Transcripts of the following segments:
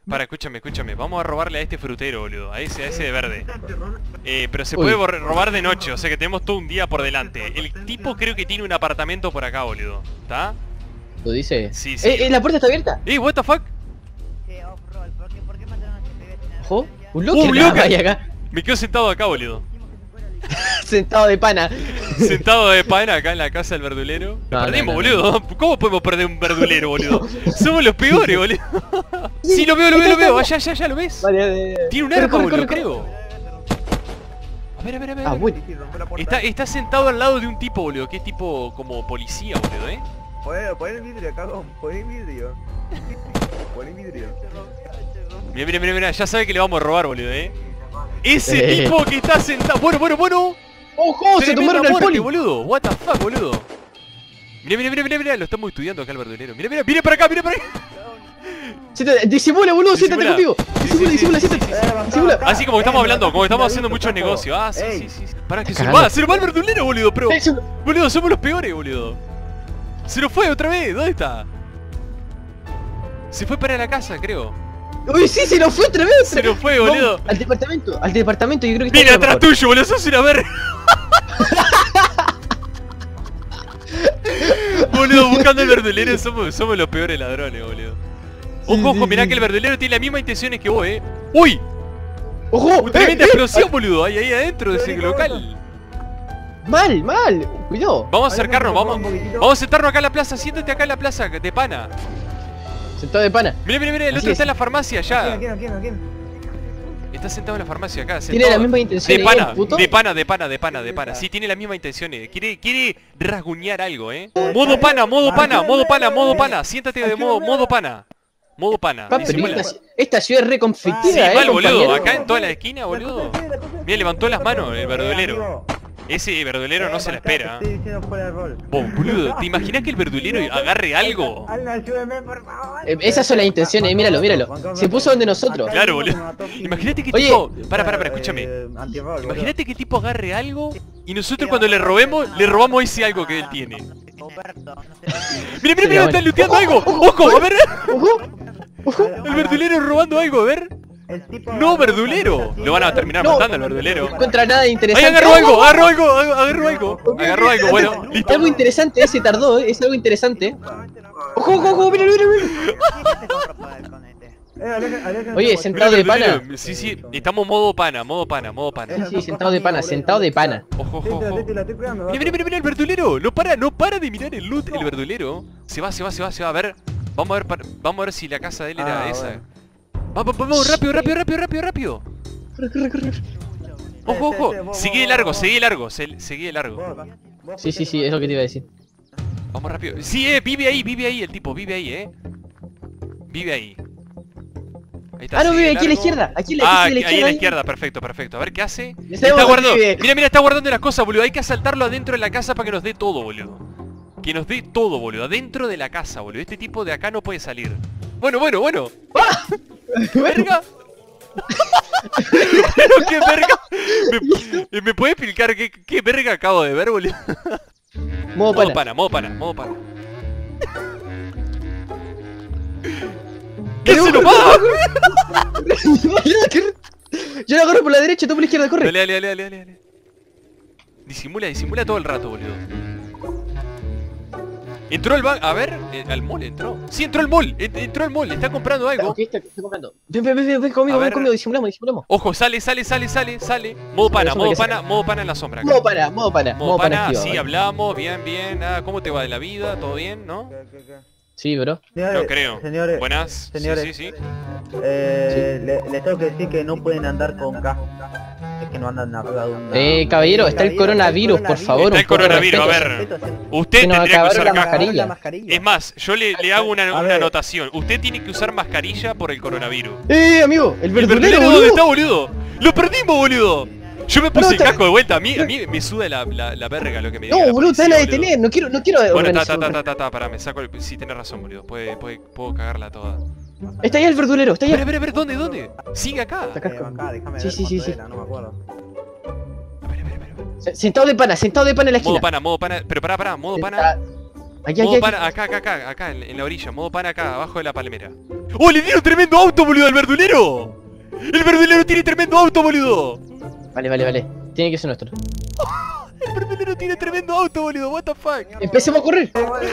Para, escúchame. Vamos a robarle a este frutero, boludo. A ese de verde. Pero se puede robar de noche, o sea que tenemos todo un día por delante. El tipo creo que tiene un apartamento por acá, boludo. ¿Está? ¿Lo dice? Sí, sí. ¿La puerta está abierta? What the fuck? ¿Por qué mataron a este bebé? Ojo. Un loco hay acá. Me quedo sentado acá, boludo. Sentado de pana. Sentado de pana acá en la casa del verdulero. Perdimos, boludo. ¿Cómo podemos perder un verdulero, boludo? Somos los peores, boludo. Sí, lo veo. Allá, ¿lo ves? Vale. Tiene un arma, boludo, creo. A ver. Ah, bueno. Está sentado al lado de un tipo, boludo, que es tipo como policía, boludo, Pon el vidrio, cagón. Pon el vidrio. Mira, ya sabe que le vamos a robar, boludo, Ese tipo que está sentado. Bueno. ¡Ojo! Se tomaron el poli, boludo. What the fuck, boludo. Mira, lo estamos estudiando acá el verdulero. Mira para acá. Disimula, boludo, siéntate contigo. Disimula, siéntate. Disimula. Así como estamos hablando, como estamos haciendo muchos negocios. Ah, sí. Para que se lo va el verdulero, boludo, pero. Boludo, somos los peores, boludo. Se nos fue otra vez, ¿dónde está? Se fue para la casa, creo. Uy, sí, se nos fue otra vez. Se nos fue, boludo. Al departamento, yo creo que viene atrás tuyo, boludo, sos una verga. Boludo, buscando el verdulero, somos los peores ladrones, boludo. Ojo, mirá que el verdulero tiene las mismas intenciones que vos, ¡Uy! ¡Ojo! Tremenda explosión, boludo, ahí adentro de ese local. Mal, cuidado. Vamos a acercarnos, vamos a sentarnos acá en la plaza, siéntate acá en la plaza de pana. Sentado de pana. Mira, el otro está en la farmacia allá. ¿Quién? Está sentado en la farmacia acá. Tiene la misma intención. De pana. Sí, tiene las mismas intenciones. Quiere rasguñar algo, Modo pana. Siéntate de modo pana. Esta ciudad es re conflictiva, sí, mal, boludo. compañero. Acá en toda la esquina, boludo. Mira, levantó las manos el verdulero. Ese verdulero no se la espera. Boludo, ¿te imaginas que el verdulero agarre algo? Esas son las intenciones, míralo. Se puso donde nosotros. Claro, boludo. Imagínate que tipo... Para, escúchame. Imagínate que tipo agarre algo y nosotros cuando le robamos ese algo que él tiene. Mira, está looteando algo. ¡Ojo! A ver. El verdulero robando algo, a ver. No, verdulero. Lo van a terminar matando al verdulero. No encuentra nada interesante. Ahí agarró algo. Bueno, listo. Algo interesante, ese tardó, es algo interesante. Ojo, mira. Oye, sentado de pana. Sí, estamos modo pana. Sí, sentado de pana. Ojo. Mira, el verdulero. No para de mirar el loot, el verdulero. Se va, a ver. Vamos a ver si la casa de él era esa. Vamos, rápido. Corre. Ojo. Seguí largo. Sí, es lo que te iba a decir. Vamos rápido. Sí, vive ahí el tipo, vive ahí. Ahí está, no, vive aquí a la izquierda. Aquí ahí a la izquierda, perfecto. A ver qué hace. Está guardando. Mira, está guardando las cosas, boludo. Hay que asaltarlo adentro de la casa para que nos dé todo, boludo. Adentro de la casa, boludo. Este tipo de acá no puede salir. Bueno. ¿Verga? Pero qué verga. ¿Me puedes explicar qué verga acabo de ver, boludo? Modo pana. ¿Qué se nos va? Yo lo agarro por la derecha, tú por la izquierda, corre. Dale. Disimula todo el rato, boludo. Entró al mall entró. Sí, entró al mall, está comprando algo. Ok, está comprando. Ven conmigo, disimulamos. Ojo, sale. Modo pana en la sombra. Modo pana, sí, hablamos, bien. ¿Cómo te va de la vida? ¿Todo bien, no? Sí, bro. No creo. Señores, buenas. Señores. Sí. Les tengo que decir que no pueden andar con casco. Es que no andan arriba de un... caballero, está el coronavirus, por favor. Está el coronavirus, a ver. Usted tendría que usar mascarilla. Es más, yo le hago una anotación. Usted tiene que usar mascarilla por el coronavirus. Amigo, el verdulero, ¿dónde está, boludo? ¡Lo perdimos, boludo! Yo me puse el casco de vuelta, a mí me suda la verga lo que me diga. No, boludo, te van a detener, no quiero. Bueno, pará, me saco el... Sí, tenés razón, boludo. Puedo cagarla toda. Está ahí el verdulero, está ahí. A ver, ¿dónde? Sigue acá. Sí. No me acuerdo. A ver. Sentado de pana en la esquina. Modo pana. Pero pará, modo pana. Modo pana, acá, en la orilla. Modo pana acá, abajo de la palmera. ¡Oh, le dieron tremendo auto, boludo, al verdulero! ¡El verdulero tiene tremendo auto, boludo! Vale. Tiene que ser nuestro. El verdulero tiene tremendo auto, boludo, what the fuck. Empecemos a correr.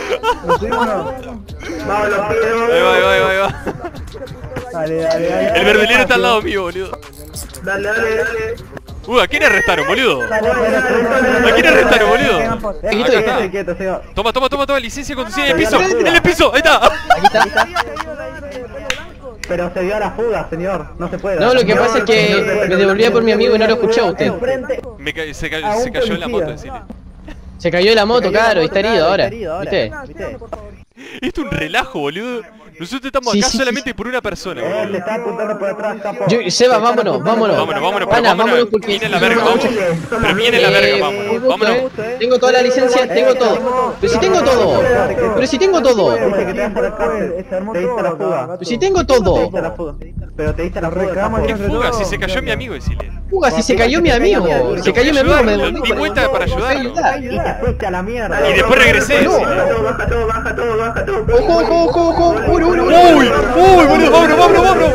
Ahí va. Dale. El verdulero está al lado mío, boludo. Dale. ¿A quién arrestaron, boludo? ¿A quién arrestaron, boludo? Quieto, Quieto, Seba. Toma, licencia de conducir en el piso, ahí está. Aquí está. Pero se dio a la fuga, señor. No se puede. No, lo que pasa es que me devolvía por mi amigo y no lo escuchó a usted. Se cayó en la moto, decirle. Se cayó de la moto, claro, y está herido ahora. ¿Viste? Esto es un relajo, boludo. Nosotros estamos acá solamente por una persona, Te boludo. está apuntando por atrás, capo. Seba, vámonos. Pana, Vámonos porque... viene la verga, vamos. Pero viene la verga, vámonos. Tengo toda la licencia, tengo todo. Pero si tengo todo. Dice que te vas a la cárcel. Te diste a la fuga. Pero si tengo todo. Pero te diste a la fuga, capo. ¿Qué fuga? Si se cayó mi amigo, decirle. Fuga, si se cayó mi amigo. Se cayó mi amigo, me devolví. Di vuelta para ayudarlo. Y te fuiste a la mierda. Y después regresé. No. Baja todo. Ojo. Uy, boludo, vámonos.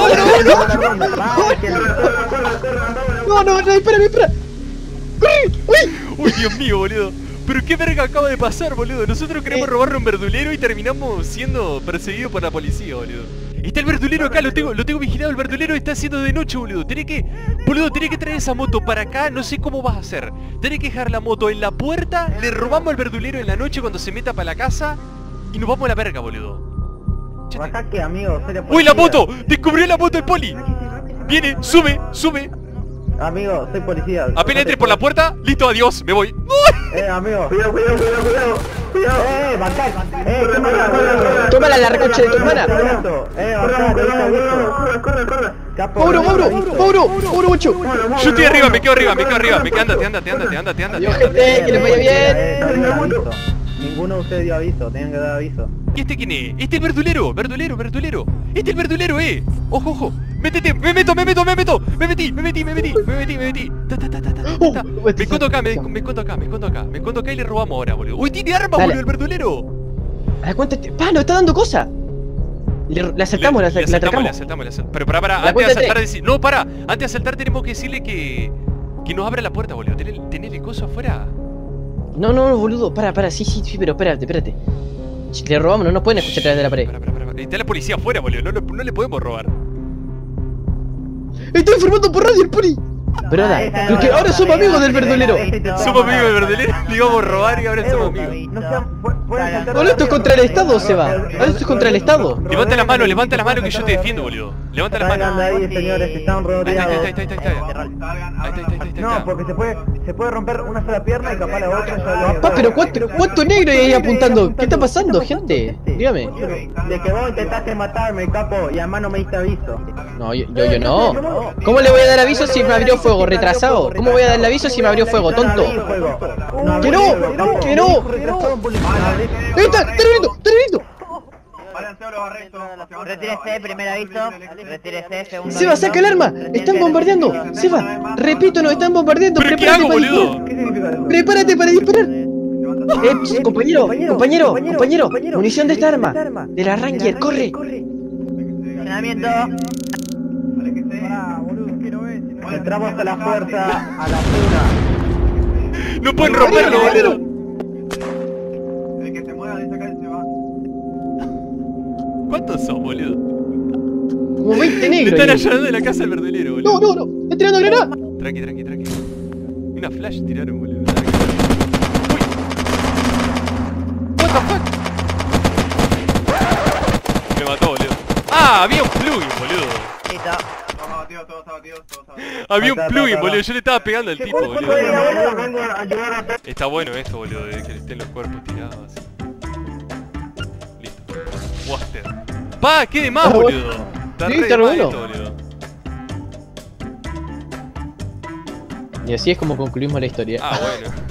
No, espera. Uy, Dios mío, boludo. Pero qué verga acaba de pasar, boludo. Nosotros queremos robarle un verdulero y terminamos siendo perseguidos por la policía, boludo. Está el verdulero acá, lo tengo vigilado. El verdulero está haciendo de noche, boludo. Tenés que traer esa moto para acá. No sé cómo vas a hacer. Tenés que dejar la moto en la puerta. Le robamos al verdulero en la noche cuando se meta para la casa. Y nos vamos a la verga, boludo. Baja que, amigo. ¡Uy, la moto! ¡Descubrió la moto el poli! Viene, sube. Amigo, soy policía. Apenas entres por la puerta, listo, adiós, me voy. Amigo. Cuidado. Bancay. Tómala la recoche de tu hermana. Mauro, 8. Yo estoy arriba, me quedo arriba. Andate. Adiós, gente, que les vaya bien. Ninguno de ustedes dio aviso, tenían que dar aviso. ¿Y este quién es? Este es el verdulero. Este es el verdulero, Ojo. Métete, me metí. Me escondo acá y le robamos ahora, boludo. Uy, tiene armas, boludo, el verdulero. A la cuenta, nos está dando cosas. Le acertamos, la atracamos. Pero para, antes de asaltar decir. No, antes de asaltar tenemos que decirle que nos abra la puerta, boludo. ¿Tenés el coso afuera? No, boludo, para, sí, pero espérate. Si le robamos, no nos pueden escuchar a través de la pared. Para. Está la policía afuera, boludo, no le podemos robar. Estoy informando por radio el poli. Pero porque ahora somos amigos del verdulero. Somos amigos del verdulero, le íbamos a robar y ahora somos amigos. Ahora esto es contra el Estado, Seba. Ahora esto es contra el Estado. Levanta la mano que yo te defiendo, boludo. Levanta la mano. Ahí, señores, están rodeados. Ahí está. No, porque se puede romper una sola pierna y capaz la otra ya Papá, pero ¿cuánto negro hay ahí apuntando? ¿Qué está pasando, gente? Dígame. De que vos intentaste matarme, capo, y además no me diste aviso. No, yo no. ¿Cómo le voy a dar aviso si me abrió fuego, retrasado? ¿Cómo voy a darle aviso si me abrió fuego, tonto? ¡Que no! ¡Está viniendo! Retírese, primer aviso. Retírese, segundo. Seba, saca el arma. Están bombardeando. Seba, repito, nos están bombardeando. ¿Pero qué hago, boludo? Prepárate para disparar. Compañero. Munición de esta arma. De la Ranger, corre. Entrenamiento. Entramos a la fuerza, a la fuga. No pueden romperlo, boludo. El que se mueva de esa calle se va. ¿Cuántos son, boludo? Como 20 Me negros. están ayudando de la casa del verdulero, boludo. No. Está tirando granada. Tranqui. Una flash tiraron, boludo. Uy. What the fuck? Me mató, boludo. Ah, había un plugin, boludo. Listo. Todos abatidos. Había un plugin, boludo. Yo le estaba pegando al tipo, boludo. Vengo a ayudar a todos. Está bueno esto, boludo, de que estén los cuerpos tirados. Listo. Waster. Pa, ¿qué de más, boludo? Está Sí, re está de más bueno. esto, boludo. Y así es como concluimos la historia. Ah, bueno.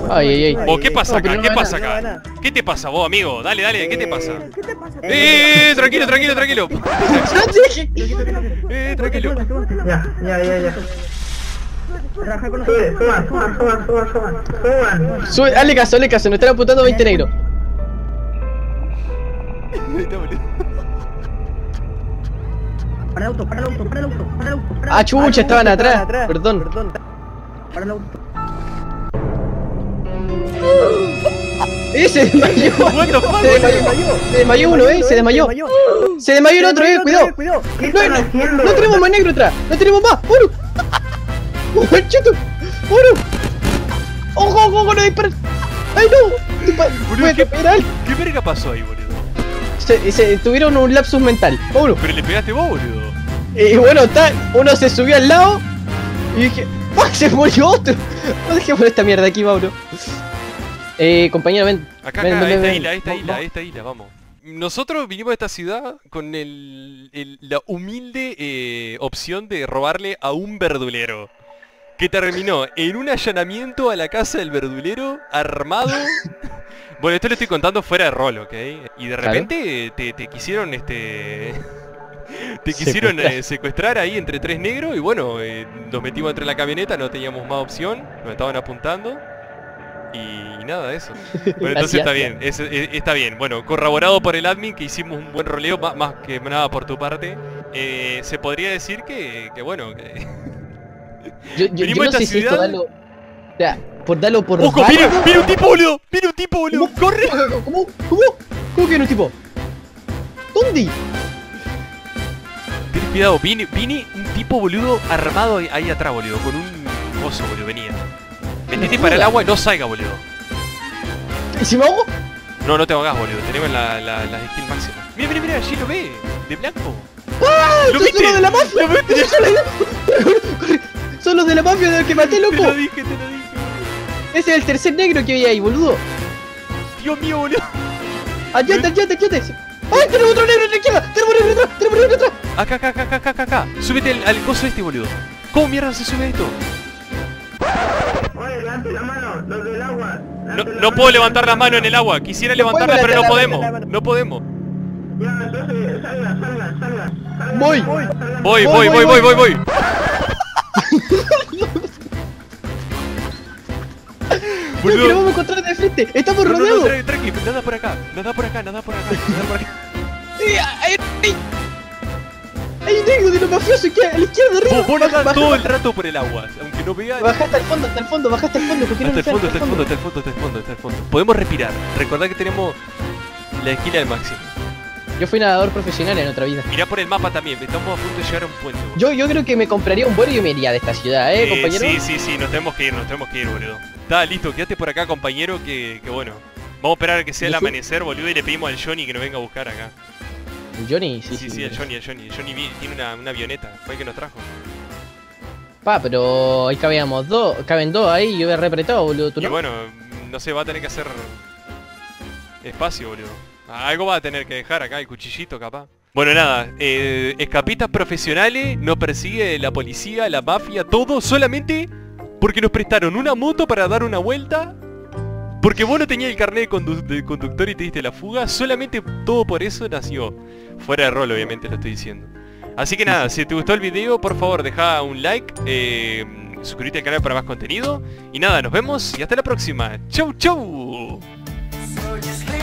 Ay, ay, ay. ¿Vos qué pasa No, pero acá? no ¿Qué gana, pasa no acá? gana. ¿Qué te pasa vos, amigo? Dale, dale, ¿qué te pasa? ¿Qué Tranquilo, tranquilo. Tranquilo. Ya. Suban. Sube, hazle caso, nos están apuntando 20 negros. Para el auto. Ah, chucha, estaban atrás. Perdón. Para el auto. Se desmayó. What the fuck? Se desmayó uno, se desmayó. Se desmayó el otro, cuidado. No tenemos más negro atrás. No tenemos más. ¡Oro! ¡Chuto! ¡Oro! ¡Ojo, no disparen! ¡Ay, no! Boludo, ¿Puede pegar? ¿Qué verga pasó ahí, boludo? Se tuvieron un lapsus mental. ¡Oro! Pero le pegaste vos, boludo. Y bueno, uno se subió al lado y dije, ¡fuck! Se murió otro. No dejemos esta mierda aquí, Mauro. Compañero, ven. Acá, ven, esta isla, vamos. Nosotros vinimos a esta ciudad con la humilde opción de robarle a un verdulero. Que terminó en un allanamiento a la casa del verdulero, armado. Bueno, esto lo estoy contando fuera de rol, ¿ok? Y de repente te quisieron, te quisieron secuestrar ahí entre tres negros. Y bueno, nos metimos entre la camioneta, no teníamos más opción. Nos estaban apuntando. Y nada de eso. Bueno, entonces está bien, está bien. Bueno, corroborado por el admin que hicimos un buen roleo, más que nada por tu parte. Se podría decir que bueno, que... Yo no sé si esto dalo... O sea, darlo por... ¡Ojo! ¡Mira un tipo, boludo! ¡Mira un tipo, boludo! ¡Corre! ¿Cómo que viene un tipo? ¿Dónde? Ten cuidado, viene un tipo, boludo, armado ahí atrás, boludo. Con un coso, boludo, venía. Metete para el agua y no salga, boludo. ¿Y si me ahogo? No te ahogas, boludo. Tenemos la skill máxima. Mira, allí lo ve. De blanco. ¡Ah! ¿Lo ¡Son viste? los de la mafia! ¿Lo viste? Corre. Son los de la mafia del que maté, loco. Te lo dije. Ese es el tercer negro que vi ahí, boludo. Dios mío, boludo. Ayate. ¡Ay, tenemos otro negro en la izquierda! ¡Tenemos negro atrás! Acá. Súbete al coso este, boludo. ¿Cómo mierda se sube esto? Oye, levante la mano, los del agua. No puedo levantar las manos en el agua. Quisiera levantarlas, pero no podemos. No podemos. Ya, entonces, salgan. Voy. Voy. No, que lo vamos a encontrar de frente. Estamos rodeados. Tranqui, nada por acá. Hay un negro de los mafiosos que a la izquierda arriba. Vos nadás todo el rato por el agua, aunque no veas. Baja hasta el fondo, porque no me Hasta el fondo. Podemos respirar. Recordad que tenemos la esquina al máximo. Yo fui nadador profesional en otra vida. Mirá por el mapa también, estamos a punto de llegar a un puente. Yo creo que me compraría un vuelo y me iría de esta ciudad, compañero. Sí, nos tenemos que ir, boludo. Está listo, quédate por acá, compañero, que bueno. Vamos a esperar a que sea el amanecer, boludo, y le pedimos al Johnny que nos venga a buscar acá. ¿Johnny? Sí, el Johnny. El Johnny tiene una avioneta, fue el que nos trajo. Pero ahí caben dos ahí, yo he re apretado, boludo, ¿tú Y no? bueno, no sé, va a tener que hacer espacio, boludo. Algo va a tener que dejar acá, el cuchillito capaz. Bueno, nada, escapistas profesionales, nos persigue la policía, la mafia, todo solamente porque nos prestaron una moto para dar una vuelta. Porque vos no tenías el carnet de conductor y te diste la fuga. Solamente todo por eso nació. Fuera de rol, obviamente, lo estoy diciendo. Así que nada, si te gustó el video, por favor deja un like, suscríbete al canal para más contenido. Y nada, nos vemos y hasta la próxima. Chau.